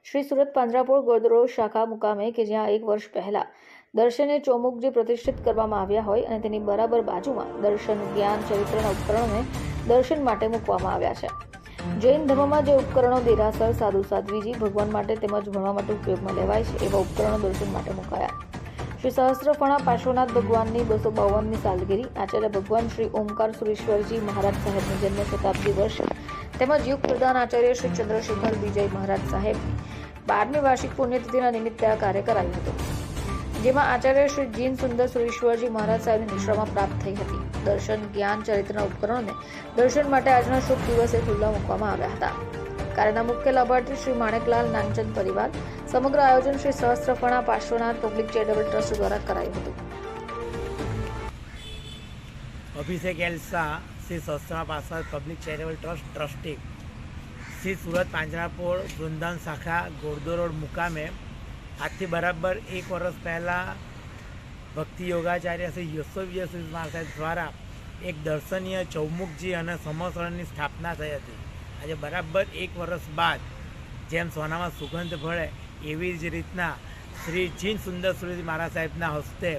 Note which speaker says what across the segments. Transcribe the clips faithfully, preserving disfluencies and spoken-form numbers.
Speaker 1: श्री सूरत પાંજરાપોળ ગોળદરોડ શાખા મુકામે કે જ્યાં એક વર્ષ પહેલા દર્શને ચોમુકજી પ્રતિષ્ઠિત કરવામાં આવ્યા હોય અને તેની બરાબર બાજુમાં દર્શન જ્ઞાન ચરિત્રના ઉપકરણોને દર્શન માટે મૂકવામાં આવ્યા છે। જૈન ધર્મમાં જે ઉપકરણો દેરાસર સાધુ સાધ્વીજી ભગવાન માટે તેમજ ભણવા માટે ઉપયોગમાં લેવાય છે એવા ઉપકરણો દર્શન માટે મુકાયા। श्री सहस्त्रफणा पार्श्वनाथ भगवान की बसो बावनमी सालगिरी आचार्य भगवान श्री ओमकार सुरेश्वरजी महाराज साहेब जन्म शताब्दी वर्ष तेमज युग प्रधान आचार्य श्री चंद्रशेखर विजय महाराज साहेब बारमी वार्षिक पुण्यतिथि निमित्ते आ कार्य करायुं हतुं, जेमां आचार्य श्री जीन सुंदर सुरेश्वरजी महाराज साहेब निश्रमा प्राप्त थई हती। दर्शन ज्ञान चरित्रना उपकरणोने दर्शन माटे आजना शुभ दिवसे खुल्ला मूकवामां आव्या हता। कार्यना मुख्य लाभार्थी श्री माणिकलाल नानचंद परिवार। समग्र आयोजन Shri Sahastraphana Parshvanath public charitable trust द्वारा करायुं हतुं।
Speaker 2: अभिषेक एल्सा Shri Sahastraphana Parshvanath public charitable trust trustee Shri Surat પાંજરાપોળ वृंदावन शाखा गोळदरोड मुकामे आज थी बराबर एक वर्ष पहला भक्ति योगाचार्य श्री यशोविजय महाराज साहेब द्वारा एक दर्शनीय चौमुखजी और समसरणनी स्थापना थई हती। आज बराबर एक वर्ष बाद जेम सोना में सुगंध भळे एवी ज रीतना श्री जीन सुंदर सुरेश महाराज साहेबना हस्ते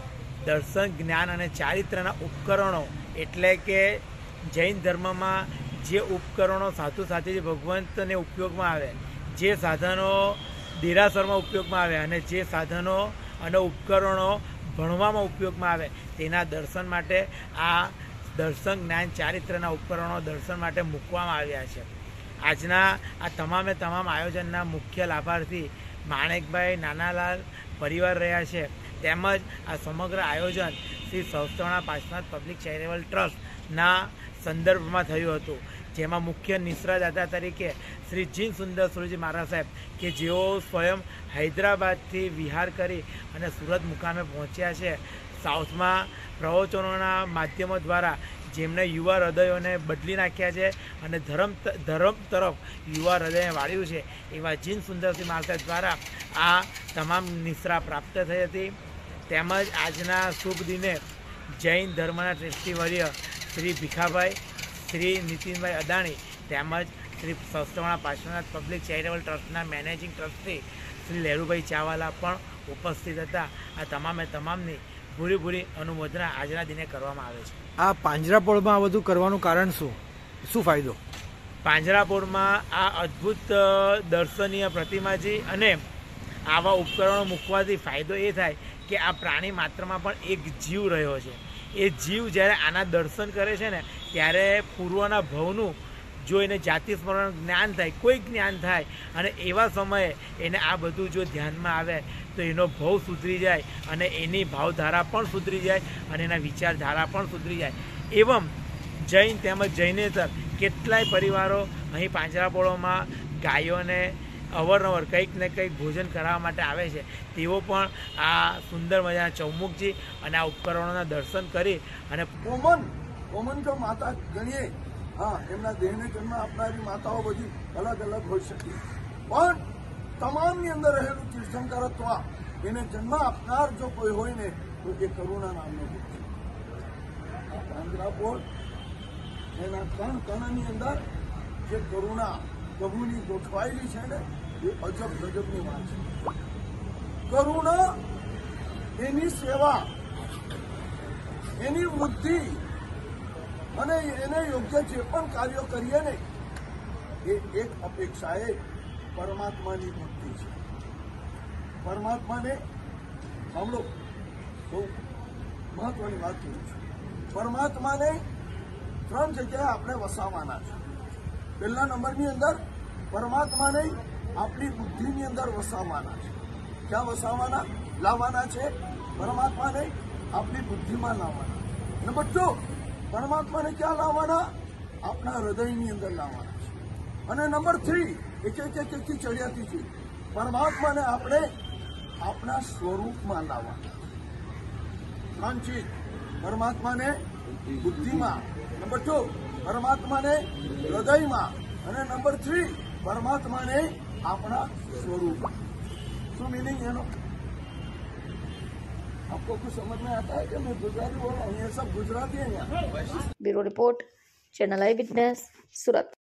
Speaker 2: दर्शन ज्ञान और चारित्रना उपकरणों एटले के जैन धर्म में जे उपकरणों साधु साथी भगवंत ने उपयोग में आवे, जे साधनों देरासर में उपयोग में आवे अने जे साधनों अने उपकरणों भणवा में उपयोग में आवे तेना दर्शन माटे आ दर्शन ज्ञान चारित्रना उपकरणों दर्शन माटे मूकवामां आव्या छे। आजना आ तमामे तमाम आयोजनना मुख्य लाभार्थी माणिकभाई नानालाल परिवार रह्या छे। तेमज आ समग्र आयोजन श्री सहस्त्रफणा पार्श्वनाथ पब्लिक चेरिटेबल ट्रस्टना संदर्भमां थयुं हतुं, जेमां मुख्य निश्रादाता तरीके श्री जीन सुंदर सुरेजी महाराज साहेब के जेओ स्वयं हैदराबादथी विहार करी अने सूरत मुकामे पहोंच्या छे। साउथ में प्रवचनों माध्यमों द्वारा जेमने युवा हृदयों ने बदली नाख्या है और धर्म धर्म तरफ युवा हृदय वाळ्युं छे एवा जीन सुंदरसिंह महाराज द्वारा आ तमाम निश्रा प्राप्त थई हती। तेमज आजना शुभ दिने जैन धर्मना ट्रस्टीवर्य श्री भीखाभाई श्री नितिनभाई अदाणी तेमज श्री सहस्त्रफणा पार्श्वनाथ पब्लिक चेरिटेबल ट्रस्टना मैनेजिंग ट्रस्टी श्री लेरुभाई चावाला पण उपस्थित हता। आ तमामे तमामनी पूरी पूरी अनुमोदना आजना दिने करवामां आवे छे।
Speaker 3: आ પાંજરાપોળમાં આ બધું કરવાનું કારણ શું શું ફાયદો?
Speaker 2: પાંજરાપોળમાં આ અદ્ભુત દર્શનીય પ્રતિમાજી અને આવા ઉપકરણો મૂકવાથી ફાયદો એ થાય કે આ પ્રાણી માત્રમાં પણ એક જીવ રહ્યો છે। એ જીવ જ્યારે આના દર્શન કરે છે ને ત્યારે પૂર્વના ભવનું જો એને જાતિ સ્મરણ જ્ઞાન થાય, કોઈ જ્ઞાન થાય અને એવા સમયે એને આ બધું જો ધ્યાનમાં આવે તો એનો ભવ સુધરી જાય અને એની ભાવધારા પણ સુધરી જાય અને એના વિચારધારા પણ સુધરી જાય। એવમ જૈન તેમજ જૈનેતર કેટલાય પરિવારો અહીં પાંજરાપોળોમાં ગાયોને અવારનવાર કંઈક ને કંઈક ભોજન કરાવવા માટે આવે છે। તેઓ પણ આ સુંદર મજાના ચૌમુખજી અને આ ઉપકરણોના દર્શન કરી અને
Speaker 4: કોમન કોમન જો માતા ગણીએ हाँ एमना देहने जन्म आपनारी माताओं बधी अलग अलग हो सके पण तमामनी अंदर रहेलू तीर्थंकरत्व एने जन्म आपनार जो कोई होय ने तो ए करुणा नामनो પાંજરાપોળ एना कण कणनी अंदर जे करुणा प्रभुनी गोठवायेली छे ने ए अजब गजबनी वात छे। करुणा एनी सेवा एनी वृद्धि અને એને યોગ્ય જે પણ કાર્યો કરીએ ને એ એક અપેક્ષાએ પરમાત્માની ભક્તિ છે। પરમાત્માને સાંભળો બહુ મહત્વની વાત કહું છું। પરમાત્માને ત્રણ જગ્યાએ આપણે વસાવવાના છે। પહેલા નંબરની અંદર પરમાત્માને આપણી બુદ્ધિની અંદર વસાવવાના છે। ક્યાં વસાવવાના લાવવાના છે? પરમાત્માને આપણી બુદ્ધિમાં લાવવાના। નંબર ટુ परमात्मा ने क्या लावाना? अपना हृदय अंदर लावाना है। नंबर थ्री एक एक एक एक चढ़ियाती थी परमात्मा ने आपने अपना स्वरूप में लावाना। त्रण चीज परमात्मा ने बुद्धि में, नंबर टू परमात्मा ने हृदय में और नंबर थ्री परमात्मा ने अपना स्वरूप। शू मीनिंग है नो? आपको कुछ समझ में आता है कि मैं गुजराती बोल रहा हूँ? ये सब गुजराती है यहाँ।
Speaker 1: Bureau report, channel eye witness, सूरत।